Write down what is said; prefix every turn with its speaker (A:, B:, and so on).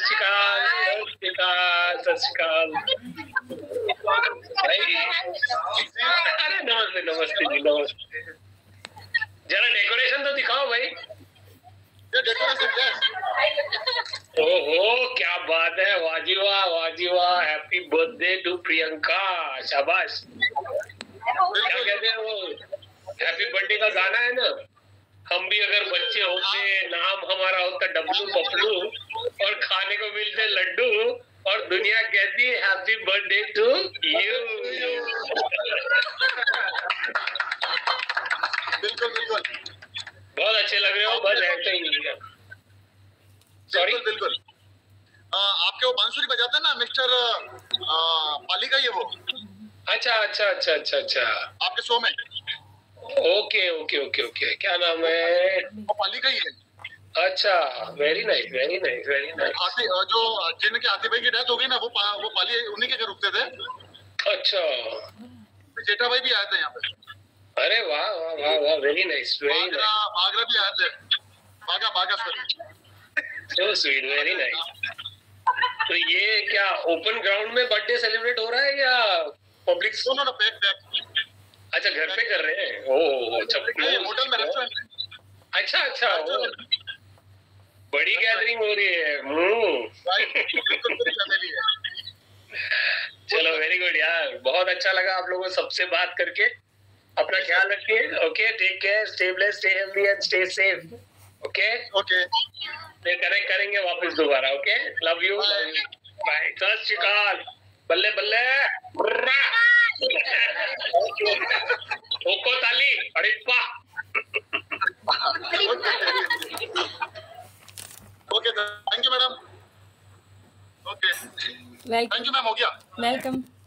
A: सत श्री अकाल, सत श्री अकाल भाई। अरे नमस्ते नमस्ते जी, नमस्ते। जरा डेकोरेशन तो दिखाओ भाई। ओहो क्या बात है, वाजी वाह वाजी वाह। Happy birthday to Priyanka. शाबाश। क्या कहते हैं वो, हैप्पी बर्थडे का गाना है ना, हम भी अगर बच्चे होते, नाम हमारा होता डब्लू पपलू और खाने को मिलते लड्डू और दुनिया कहती है हैप्पी बर्थडे टू यू।
B: बिल्कुल बिल्कुल,
A: बहुत अच्छे लग रहे हो, बस ऐसे ही। सॉरी
B: बिल्कुल। आपके वो बांसुरी बजाते हैं ना मिस्टर पाली का, ये वो।
A: अच्छा अच्छा अच्छा अच्छा अच्छा,
B: आपके शो में।
A: ओके ओके ओके ओके, क्या नाम है?
B: वो पाली का ही है।
A: अच्छा, very nice very nice very nice.
B: जो जिनके हाथी भाई की डेथ हो गई ना, वो पाली उन्हीं के घर रुकते थे।
A: अच्छा,
B: जेठा भाई भी आए थे यहाँ पे।
A: अरे वाह वाह वाह वाह, वेरी नाइस वेरी नाइस।
B: बागरा भी आए थे, बागा sorry.
A: So sweet, very nice. तो ये क्या ओपन ग्राउंड में बर्थडे सेलिब्रेट हो रहा है या पब्लिक?
B: No back.
A: अच्छा, घर पे कर रहे हैं। ओह अच्छा,
B: होटल में, रेस्टोरेंट।
A: अच्छा अच्छा, बड़ी गैदरिंग हो रही है। चलो वेरी गुड यार, बहुत अच्छा लगा आप लोगों सबसे बात करके। अपना ख्याल रखिए। Okay, take care, stay blessed, stay healthy and stay safe. Okay
B: okay,
A: फिर कनेक्ट करेंगे वापस दोबारा। ओके, लव यू बाय, सत श्री अकाल, बल्ले बल्ले ओको ताली अड़िप्पा।
B: Okay, thank you madam. Okay, thank you ma'am, हो गया।
C: वेलकम।